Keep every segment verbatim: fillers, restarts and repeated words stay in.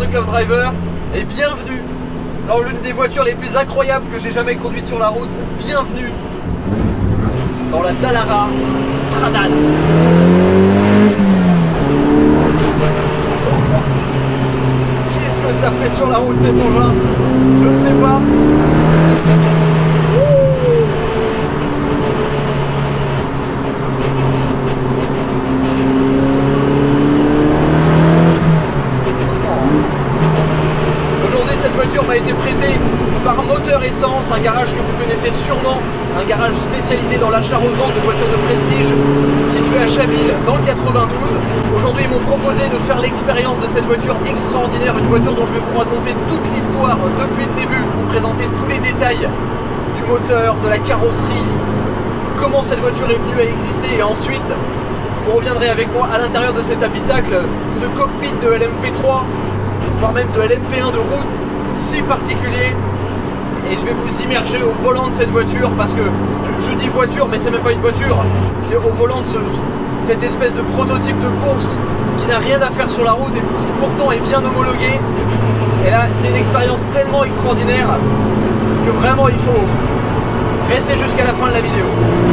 Love Driver et bienvenue dans l'une des voitures les plus incroyables que j'ai jamais conduite sur la route. Bienvenue dans la Dallara Stradale. Qu'est-ce que ça fait sur la route cet engin? Je ne sais pas. Cette voiture m'a été prêtée par Moteur Essence, un garage que vous connaissez sûrement, un garage spécialisé dans l'achat-revente de voitures de prestige situé à Chaville dans le quatre-vingt-douze. Aujourd'hui, ils m'ont proposé de faire l'expérience de cette voiture extraordinaire, une voiture dont je vais vous raconter toute l'histoire depuis le début, vous présenter tous les détails du moteur, de la carrosserie, comment cette voiture est venue à exister, et ensuite vous reviendrez avec moi à l'intérieur de cet habitacle, ce cockpit de L M P trois, voire même de L M P un de route, si particulier. Et je vais vous immerger au volant de cette voiture, parce que je, je dis voiture mais c'est même pas une voiture, c'est au volant de ce, cette espèce de prototype de course qui n'a rien à faire sur la route et qui pourtant est bien homologué. Et là c'est une expérience tellement extraordinaire que vraiment il faut rester jusqu'à la fin de la vidéo.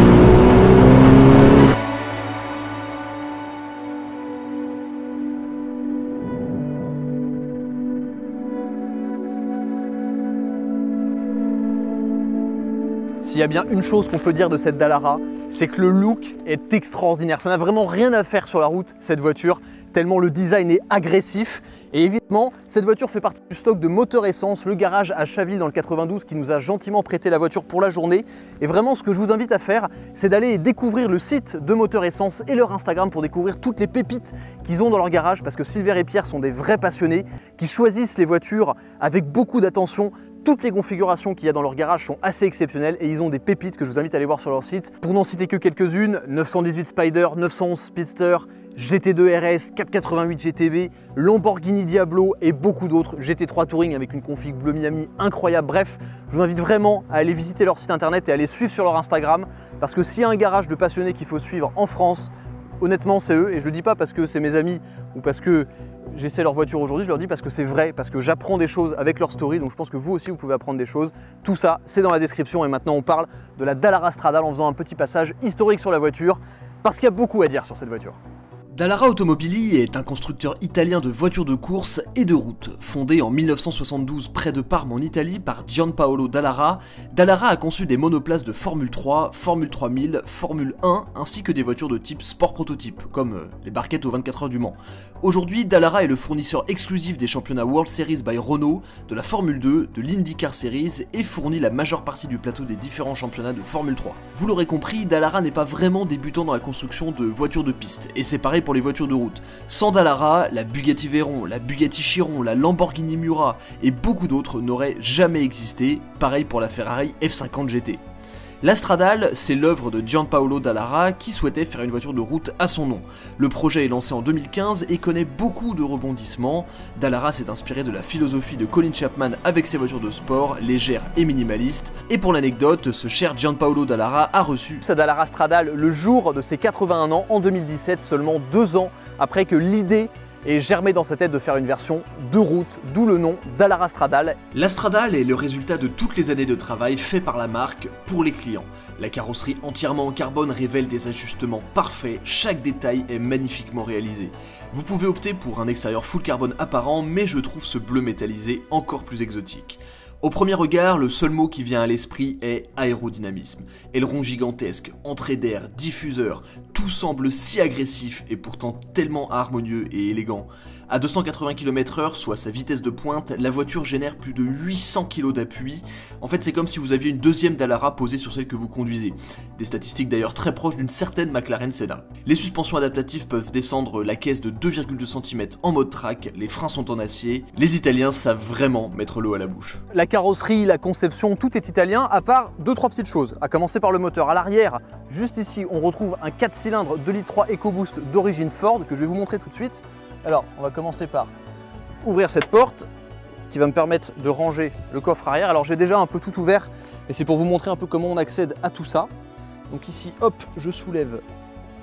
S'il y a bien une chose qu'on peut dire de cette Dallara, c'est que le look est extraordinaire. Ça n'a vraiment rien à faire sur la route, cette voiture, tellement le design est agressif. Et évidemment, cette voiture fait partie du stock de Moteur Essence, le garage à Chaville dans le quatre-vingt-douze qui nous a gentiment prêté la voiture pour la journée. Et vraiment, ce que je vous invite à faire, c'est d'aller découvrir le site de Moteur Essence et leur Instagram pour découvrir toutes les pépites qu'ils ont dans leur garage, parce que Silver et Pierre sont des vrais passionnés qui choisissent les voitures avec beaucoup d'attention. Toutes les configurations qu'il y a dans leur garage sont assez exceptionnelles et ils ont des pépites que je vous invite à aller voir sur leur site. Pour n'en citer que quelques-unes, neuf cent dix-huit Spider, neuf cent onze Speedster, G T deux R S, quatre cent quatre-vingt-huit G T B, Lamborghini Diablo et beaucoup d'autres, G T trois Touring avec une config Bleu Miami incroyable. Bref, je vous invite vraiment à aller visiter leur site internet et à les suivre sur leur Instagram, parce que s'il y a un garage de passionnés qu'il faut suivre en France, honnêtement c'est eux. Et je le dis pas parce que c'est mes amis ou parce que j'essaie leur voiture aujourd'hui, je leur dis parce que c'est vrai, parce que j'apprends des choses avec leur story, donc je pense que vous aussi vous pouvez apprendre des choses. Tout ça, c'est dans la description et maintenant on parle de la Dallara Stradale en faisant un petit passage historique sur la voiture, parce qu'il y a beaucoup à dire sur cette voiture. Dallara Automobili est un constructeur italien de voitures de course et de route. Fondé en mille neuf cent soixante-douze près de Parme en Italie par Gianpaolo Dallara, Dallara a conçu des monoplaces de Formule trois, Formule trois mille, Formule un ainsi que des voitures de type sport prototype, comme les barquettes aux vingt-quatre heures du Mans. Aujourd'hui, Dallara est le fournisseur exclusif des championnats World Series by Renault, de la Formule deux, de l'IndyCar Series et fournit la majeure partie du plateau des différents championnats de Formule trois. Vous l'aurez compris, Dallara n'est pas vraiment débutant dans la construction de voitures de piste, et c'est pareil pour les voitures de route. Sans Dallara, la Bugatti Veyron, la Bugatti Chiron, la Lamborghini Miura et beaucoup d'autres n'auraient jamais existé, pareil pour la Ferrari F cinquante G T. La Stradale, c'est l'œuvre de Gianpaolo Dallara qui souhaitait faire une voiture de route à son nom. Le projet est lancé en deux mille quinze et connaît beaucoup de rebondissements. Dallara s'est inspiré de la philosophie de Colin Chapman avec ses voitures de sport, légères et minimalistes. Et pour l'anecdote, ce cher Gianpaolo Dallara a reçu sa Dallara Stradale le jour de ses quatre-vingt-un ans en deux mille dix-sept, seulement deux ans après que l'idée et germé dans sa tête de faire une version de route, d'où le nom Dallara Stradale. La Stradale est le résultat de toutes les années de travail fait par la marque pour les clients. La carrosserie entièrement en carbone révèle des ajustements parfaits, chaque détail est magnifiquement réalisé. Vous pouvez opter pour un extérieur full carbone apparent, mais je trouve ce bleu métallisé encore plus exotique. Au premier regard, le seul mot qui vient à l'esprit est aérodynamisme. Aileron gigantesque, entrée d'air, diffuseur, tout semble si agressif et pourtant tellement harmonieux et élégant. À deux cent quatre-vingts kilomètres heure, soit sa vitesse de pointe, la voiture génère plus de huit cents kilos d'appui. En fait, c'est comme si vous aviez une deuxième Dallara posée sur celle que vous conduisez. Des statistiques d'ailleurs très proches d'une certaine McLaren Senna. Les suspensions adaptatives peuvent descendre la caisse de deux virgule deux centimètres en mode track, les freins sont en acier. Les Italiens savent vraiment mettre l'eau à la bouche. La carrosserie, la conception, tout est italien, à part deux trois petites choses. À commencer par le moteur. À l'arrière, juste ici, on retrouve un quatre cylindres deux litres trois EcoBoost d'origine Ford que je vais vous montrer tout de suite. Alors, on va commencer par ouvrir cette porte qui va me permettre de ranger le coffre arrière. Alors, j'ai déjà un peu tout ouvert, et c'est pour vous montrer un peu comment on accède à tout ça. Donc ici, hop, je soulève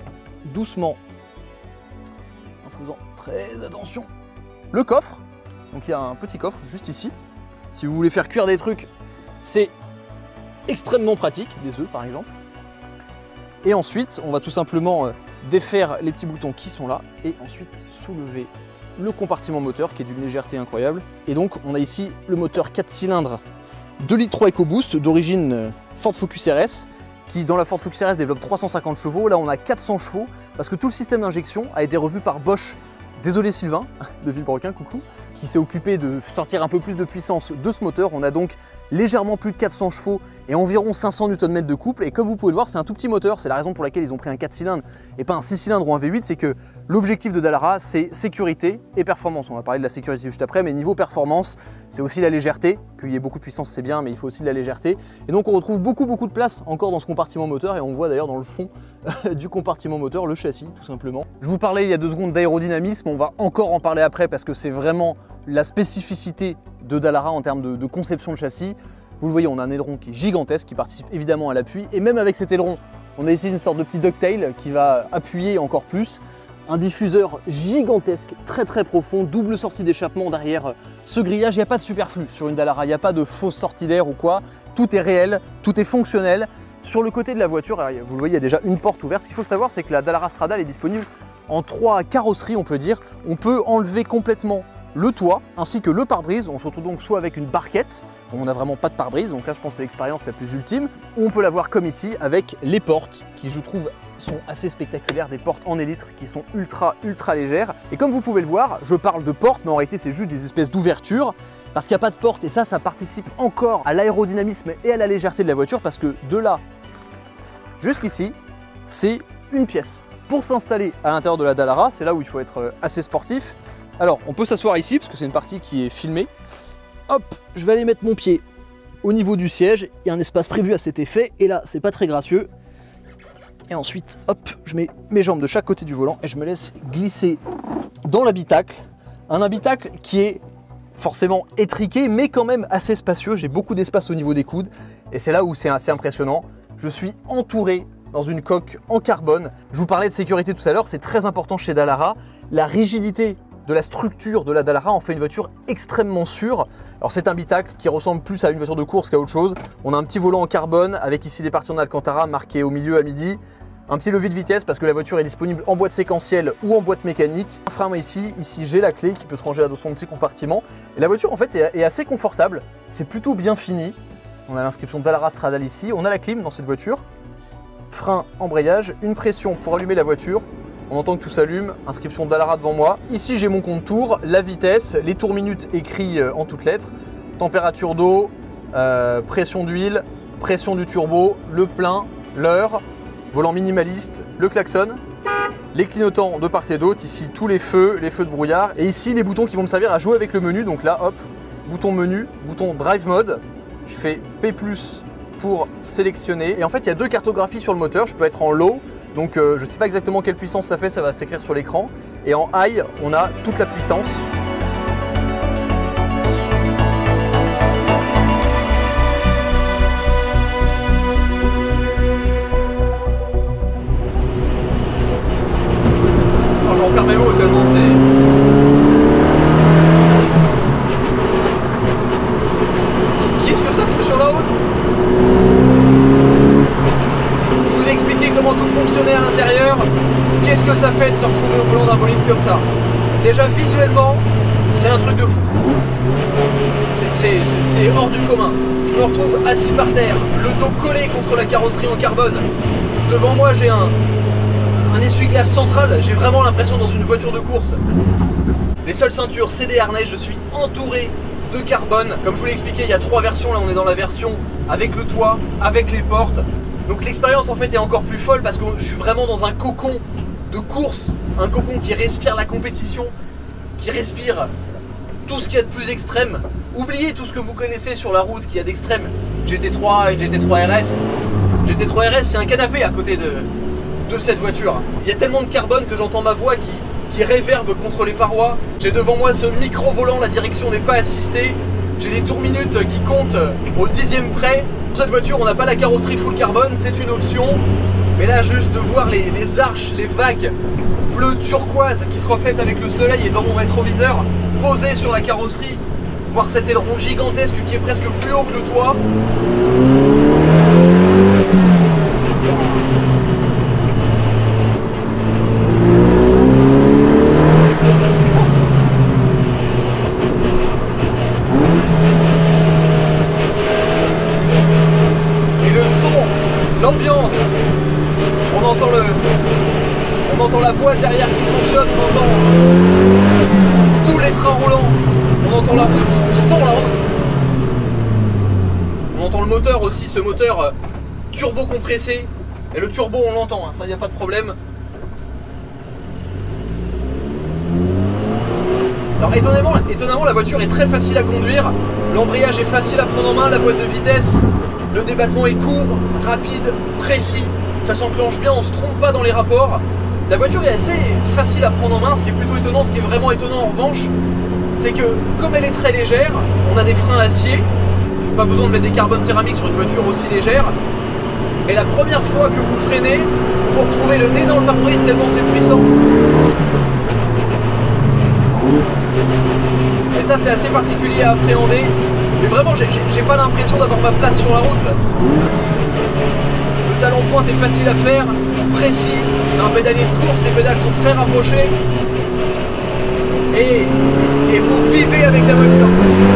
doucement, en faisant très attention, le coffre. Donc il y a un petit coffre juste ici. Si vous voulez faire cuire des trucs, c'est extrêmement pratique, des œufs par exemple. Et ensuite, on va tout simplement défaire les petits boutons qui sont là et ensuite soulever le compartiment moteur qui est d'une légèreté incroyable. Et donc on a ici le moteur quatre cylindres deux litres trois EcoBoost d'origine Ford Focus R S qui dans la Ford Focus R S développe trois cent cinquante chevaux. Là on a quatre cents chevaux parce que tout le système d'injection a été revu par Bosch. Désolé Sylvain de Villebrequin, coucou, qui s'est occupé de sortir un peu plus de puissance de ce moteur. On a donc légèrement plus de quatre cents chevaux et environ cinq cents newton mètres de couple. Et comme vous pouvez le voir, c'est un tout petit moteur. C'est la raison pour laquelle ils ont pris un quatre cylindres et pas un six cylindres ou un V huit. C'est que l'objectif de Dallara, c'est sécurité et performance. On va parler de la sécurité juste après, mais niveau performance, c'est aussi la légèreté. Qu'il y ait beaucoup de puissance, c'est bien, mais il faut aussi de la légèreté. Et donc on retrouve beaucoup, beaucoup de place encore dans ce compartiment moteur. Et on voit d'ailleurs dans le fond du compartiment moteur le châssis, tout simplement. Je vous parlais il y a deux secondes d'aérodynamisme. On va encore en parler après parce que c'est vraiment la spécificité de Dallara en termes de, de conception de châssis. Vous le voyez, on a un aileron qui est gigantesque, qui participe évidemment à l'appui. Et même avec cet aileron, on a ici une sorte de petit ducktail qui va appuyer encore plus. Un diffuseur gigantesque, très très profond, double sortie d'échappement derrière ce grillage. Il n'y a pas de superflu sur une Dallara, il n'y a pas de fausse sortie d'air ou quoi. Tout est réel, tout est fonctionnel. Sur le côté de la voiture, vous le voyez, il y a déjà une porte ouverte. Ce qu'il faut savoir, c'est que la Dallara Strada elle est disponible en trois carrosseries, on peut dire. On peut enlever complètement le toit ainsi que le pare-brise. On se retrouve donc soit avec une barquette, on n'a vraiment pas de pare-brise, donc là je pense que c'est l'expérience la plus ultime, ou on peut l'avoir comme ici avec les portes qui je trouve sont assez spectaculaires, des portes en élytre qui sont ultra ultra légères. Et comme vous pouvez le voir, je parle de portes, mais en réalité c'est juste des espèces d'ouvertures parce qu'il n'y a pas de porte et ça, ça participe encore à l'aérodynamisme et à la légèreté de la voiture parce que de là jusqu'ici, c'est une pièce. Pour s'installer à l'intérieur de la Dallara, c'est là où il faut être assez sportif. Alors, on peut s'asseoir ici, parce que c'est une partie qui est filmée. Hop, je vais aller mettre mon pied au niveau du siège. Il y a un espace prévu à cet effet, et là, c'est pas très gracieux. Et ensuite, hop, je mets mes jambes de chaque côté du volant et je me laisse glisser dans l'habitacle. Un habitacle qui est forcément étriqué, mais quand même assez spacieux. J'ai beaucoup d'espace au niveau des coudes, et c'est là où c'est assez impressionnant. Je suis entouré dans une coque en carbone. Je vous parlais de sécurité tout à l'heure, c'est très important chez Dallara. La rigidité de la structure de la Dallara en fait une voiture extrêmement sûre. Alors c'est un habitacle qui ressemble plus à une voiture de course qu'à autre chose. On a un petit volant en carbone avec ici des parties en Alcantara marquées au milieu à midi. Un petit levier de vitesse parce que la voiture est disponible en boîte séquentielle ou en boîte mécanique. Un frein ici, ici j'ai la clé qui peut se ranger dans son petit compartiment. Et la voiture en fait est, est assez confortable, c'est plutôt bien fini. On a l'inscription Dallara Stradale ici, on a la clim dans cette voiture. Frein, embrayage, une pression pour allumer la voiture. On entend que tout s'allume, inscription Dallara devant moi. Ici j'ai mon compte tour, la vitesse, les tours minutes écrits en toutes lettres, température d'eau, euh, pression d'huile, pression du turbo, le plein, l'heure, volant minimaliste, le klaxon, les clignotants de part et d'autre, ici tous les feux, les feux de brouillard, et ici les boutons qui vont me servir à jouer avec le menu. Donc là hop, bouton menu, bouton drive mode, je fais P plus pour sélectionner, et en fait il y a deux cartographies sur le moteur, je peux être en low. Donc euh, je ne sais pas exactement quelle puissance ça fait, ça va s'écrire sur l'écran. Et en high, on a toute la puissance. Alors j'en perds mes mots tellement c'est... Qu'est-ce que ça fout sur la route? Comment tout fonctionnait à l'intérieur, qu'est-ce que ça fait de se retrouver au volant d'un bolide comme ça. Déjà visuellement, c'est un truc de fou. C'est hors du commun. Je me retrouve assis par terre, le dos collé contre la carrosserie en carbone. Devant moi, j'ai un, un essuie-glace central. J'ai vraiment l'impression dans une voiture de course. Les seules ceintures, c'est des harnais. Je suis entouré de carbone. Comme je vous l'ai expliqué, il y a trois versions. Là, on est dans la version avec le toit, avec les portes. Donc l'expérience en fait est encore plus folle parce que je suis vraiment dans un cocon de course, un cocon qui respire la compétition, qui respire tout ce qu'il y a de plus extrême. Oubliez tout ce que vous connaissez sur la route qu'il y a d'extrême, G T trois et G T trois R S. G T trois R S c'est un canapé à côté de, de cette voiture. Il y a tellement de carbone que j'entends ma voix qui, qui réverbe contre les parois. J'ai devant moi ce micro-volant, la direction n'est pas assistée. J'ai les tours minutes qui comptent au dixième près. Pour cette voiture, on n'a pas la carrosserie full carbone, c'est une option. Mais là, juste de voir les, les arches, les vagues bleues turquoise qui se reflètent avec le soleil et dans mon rétroviseur, poser sur la carrosserie, voir cet aileron gigantesque qui est presque plus haut que le toit. Et le son, l'ambiance, on entend le... On entend la boîte derrière qui fonctionne, on entend tous les trains roulants, on entend la route, on sent la route. On entend le moteur aussi, ce moteur turbo compressé. Et le turbo on l'entend, hein, ça y a pas de problème. Alors étonnamment, étonnamment la voiture est très facile à conduire. L'embrayage est facile à prendre en main, la boîte de vitesse. Le débattement est court, rapide, précis. Ça s'enclenche bien, on se trompe pas dans les rapports. La voiture est assez facile à prendre en main, ce qui est plutôt étonnant. Ce qui est vraiment étonnant en revanche, c'est que comme elle est très légère, on a des freins acier. Pas besoin de mettre des carbones céramiques sur une voiture aussi légère. Et la première fois que vous freinez, vous vous retrouvez le nez dans le pare-brise tellement c'est puissant. Et ça c'est assez particulier à appréhender. Mais vraiment j'ai pas l'impression d'avoir ma place sur la route. Le talon pointe est facile à faire, précis. C'est un pédalier de course, les pédales sont très rapprochées. Et, et vous vivez avec la voiture.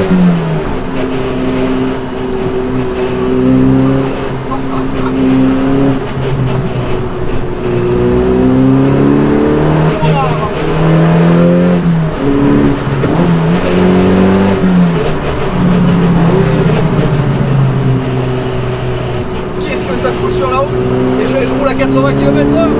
Qu'est-ce que ça fout sur la route? Et je, je roule à quatre-vingts kilomètres heure.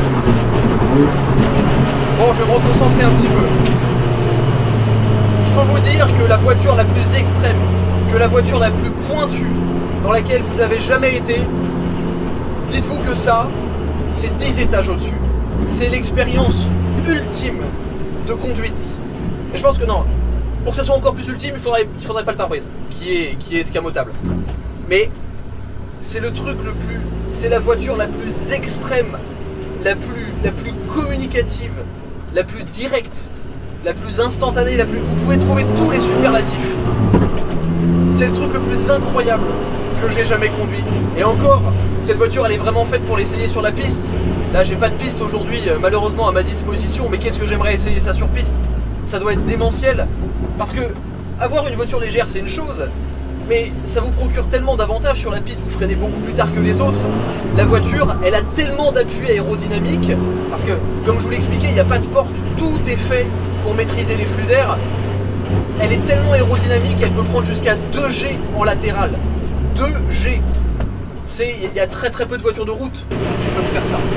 Bon, je vais me reconcentrer un petit peu. Il faut vous dire que la voiture la plus extrême, que la voiture la plus pointue dans laquelle vous avez jamais été, dites-vous que ça, c'est dix étages au-dessus. C'est l'expérience ultime de conduite. Et je pense que non, pour que ça soit encore plus ultime, il faudrait, il faudrait pas le pare-brise, qui est, qui est escamotable. Mais c'est le truc le plus... C'est la voiture la plus extrême, la plus, la plus communicative, la plus directe, la plus instantanée, la plus... Vous pouvez trouver tous les superlatifs. C'est le truc le plus incroyable que j'ai jamais conduit. Et encore, cette voiture elle est vraiment faite pour l'essayer sur la piste. Là j'ai pas de piste aujourd'hui malheureusement à ma disposition, mais qu'est-ce que j'aimerais essayer ça sur piste? Ça doit être démentiel. Parce que avoir une voiture légère c'est une chose, mais ça vous procure tellement d'avantages sur la piste, vous freinez beaucoup plus tard que les autres. La voiture elle a tellement d'appui aérodynamique, parce que comme je vous l'ai expliqué, il n'y a pas de porte, tout est fait pour maîtriser les flux d'air. Elle est tellement aérodynamique, elle peut prendre jusqu'à deux G en latéral. deux G. Il y a très très peu de voitures de route qui peuvent faire ça.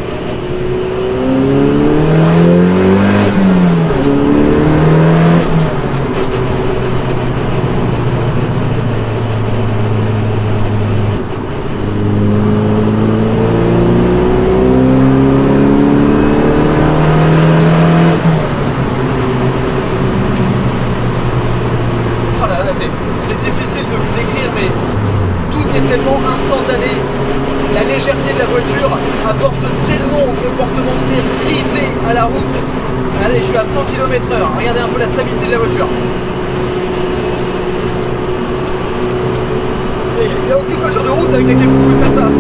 Regardez un peu la stabilité de la voiture. Il n'y a aucune voiture de route avec laquelle vous pouvez faire ça.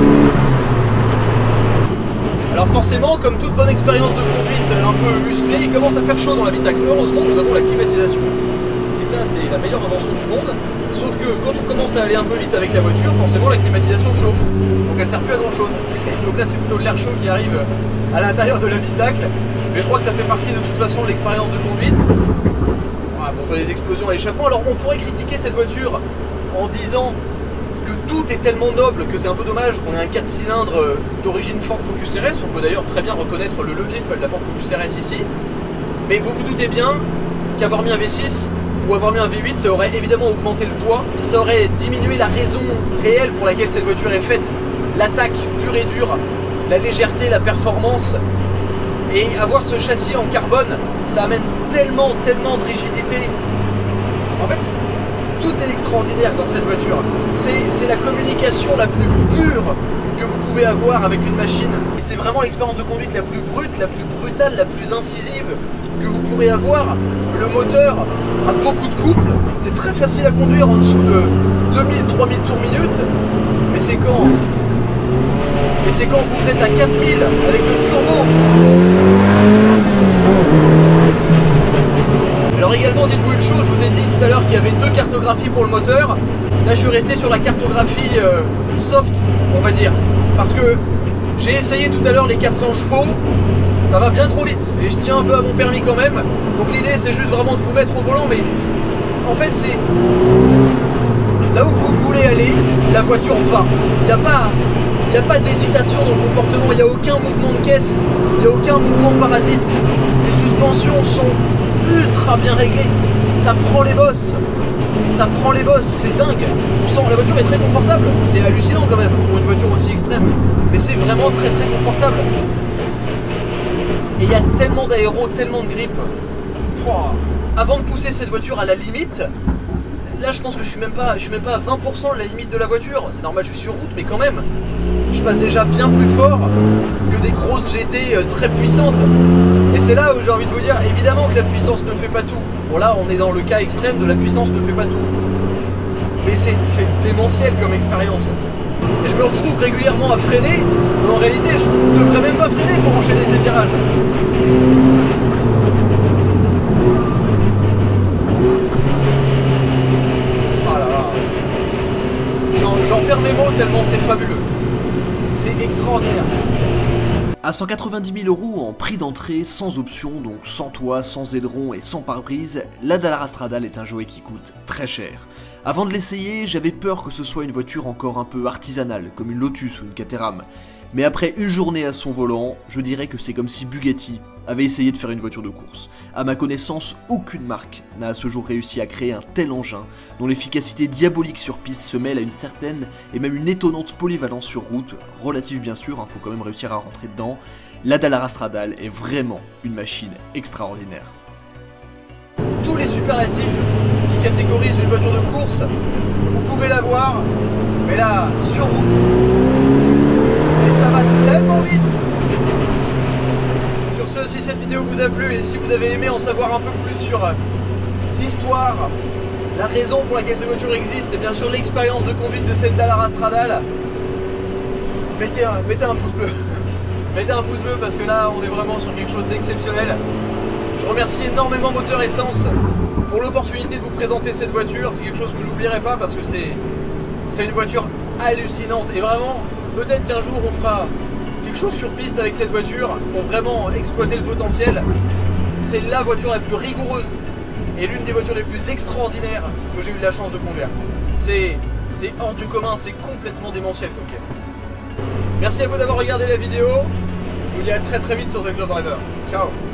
Alors forcément, comme toute bonne expérience de conduite un peu musclée, il commence à faire chaud dans l'habitacle. Heureusement, nous avons la climatisation. Et ça, c'est la meilleure invention du monde. Sauf que quand on commence à aller un peu vite avec la voiture, forcément la climatisation chauffe. Donc elle ne sert plus à grand chose. Donc là, c'est plutôt de l'air chaud qui arrive à l'intérieur de l'habitacle. Mais je crois que ça fait partie de toute façon de l'expérience de conduite. Contre les explosions à l'échappement. Alors on pourrait critiquer cette voiture en disant que tout est tellement noble que c'est un peu dommage qu'on ait un quatre cylindres d'origine Ford Focus R S. On peut d'ailleurs très bien reconnaître le levier de la Ford Focus R S ici. Mais vous vous doutez bien qu'avoir mis un V six ou avoir mis un V huit, ça aurait évidemment augmenté le poids, ça aurait diminué la raison réelle pour laquelle cette voiture est faite, l'attaque pure et dure, la légèreté, la performance. Et avoir ce châssis en carbone, ça amène tellement, tellement de rigidité. En fait, tout est extraordinaire dans cette voiture. C'est la communication la plus pure que vous pouvez avoir avec une machine. Et c'est vraiment l'expérience de conduite la plus brute, la plus brutale, la plus incisive que vous pourrez avoir. Le moteur a beaucoup de couple, c'est très facile à conduire en dessous de deux mille trois mille tours minute, mais c'est quand mais c'est quand vous êtes à quatre mille avec le turbo. Alors également, dites-vous une chose, je vous ai dit tout à l'heure qu'il y avait deux cartographies pour le moteur. Là je suis resté sur la cartographie euh, soft, on va dire, parce que j'ai essayé tout à l'heure les quatre cents chevaux. Ça va bien trop vite et je tiens un peu à mon permis quand même. Donc l'idée c'est juste vraiment de vous mettre au volant, mais en fait c'est là où vous voulez aller, la voiture va. Il n'y a pas, il n'y a pas d'hésitation dans le comportement, il n'y a aucun mouvement de caisse, il n'y a aucun mouvement parasite. Les suspensions sont ultra bien réglées, ça prend les bosses, ça prend les bosses, c'est dingue. On sent, la voiture est très confortable, c'est hallucinant quand même pour une voiture aussi extrême, mais c'est vraiment très très confortable. Et il y a tellement d'aéro, tellement de grip. Pouah. Avant de pousser cette voiture à la limite, là je pense que je suis même pas, je suis même pas à vingt pour cent de la limite de la voiture. C'est normal, je suis sur route, mais quand même, je passe déjà bien plus fort que des grosses G T très puissantes. Et c'est là où j'ai envie de vous dire, évidemment que la puissance ne fait pas tout. Bon là, on est dans le cas extrême de la puissance ne fait pas tout. Mais c'est démentiel comme expérience. Et je me retrouve régulièrement à freiner, mais en réalité je ne devrais même pas freiner pour enchaîner ces virages. Oh là là. J'en perds mes mots tellement c'est fabuleux. C'est extraordinaire. À cent quatre-vingt-dix mille euros en prix d'entrée, sans option, donc sans toit, sans aileron et sans pare-brise, la Dallara Stradale est un jouet qui coûte très cher. Avant de l'essayer, j'avais peur que ce soit une voiture encore un peu artisanale, comme une Lotus ou une Caterham. Mais après une journée à son volant, je dirais que c'est comme si Bugatti avait essayé de faire une voiture de course. À ma connaissance, aucune marque n'a à ce jour réussi à créer un tel engin, dont l'efficacité diabolique sur piste se mêle à une certaine et même une étonnante polyvalence sur route, relative bien sûr, hein, faut quand même réussir à rentrer dedans. La Dallara Stradale est vraiment une machine extraordinaire. Tous les superlatifs qui catégorisent une voiture de course, vous pouvez l'avoir, mais là, sur route, et ça va tellement vite. Sur ce, si cette vidéo vous a plu et si vous avez aimé en savoir un peu plus sur l'histoire, la raison pour laquelle cette voiture existe et bien sûr l'expérience de conduite de cette Dallara Stradale, mettez un, mettez un pouce bleu. Mettez un pouce bleu parce que là on est vraiment sur quelque chose d'exceptionnel. Je remercie énormément Moteur Essence pour l'opportunité de vous présenter cette voiture. C'est quelque chose que j'oublierai pas parce que c'est c'est une voiture hallucinante. Et vraiment, peut-être qu'un jour on fera quelque chose sur piste avec cette voiture pour vraiment exploiter le potentiel. C'est la voiture la plus rigoureuse et l'une des voitures les plus extraordinaires que j'ai eu la chance de conduire. C'est hors du commun, c'est complètement démentiel comme caisse. Merci à vous d'avoir regardé la vidéo. Je vous dis à très très vite sur The Glove Driver. Ciao.